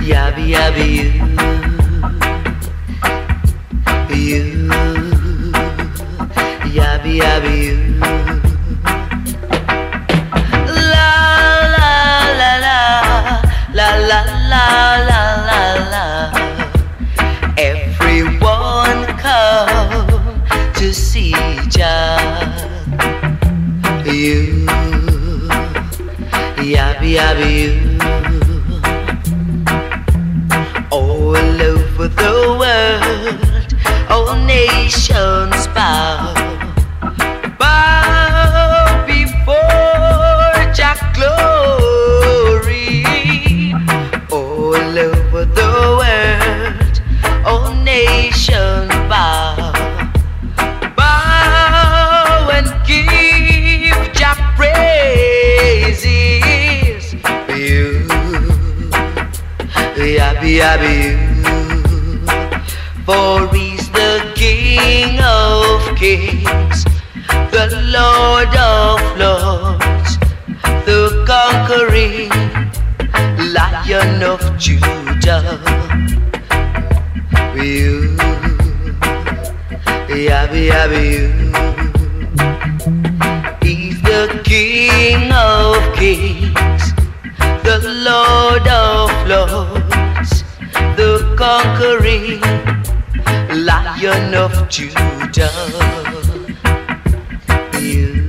Yabby yabby you, yabby yabby you. La la la la la la la la la la. Everyone come to see Jah. You, yabby yabby you. All over the world, all nations bow, bow before Jah glory. All over the world, all nations bow, bow and give Jah praises. You, yabby yabby you, for he's the King of kings, the Lord of lords, the conquering Lion of Judah. You, yabby yabby you, he's the King of kings, the Lord of lords, the conquering Lion of Judah. You,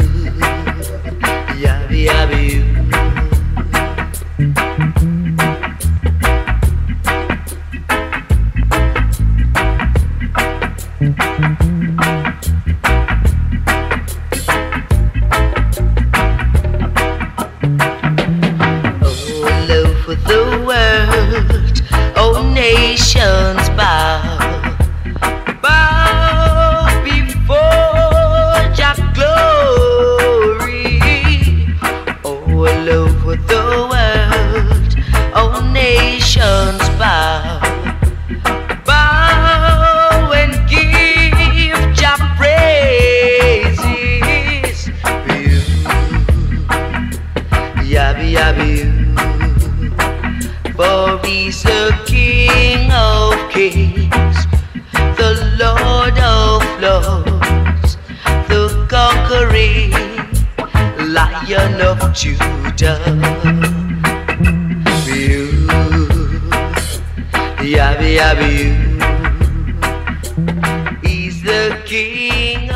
yabby yabby you. All over the world, all nations bow, bow before Jah glory. All over the world, all nations bow, bow and give Jah praises. You, yabby yabby you, for he's the King of kings, the Lord of lords, the conquering Lion of Judah. You, yabby yabby you, he's the King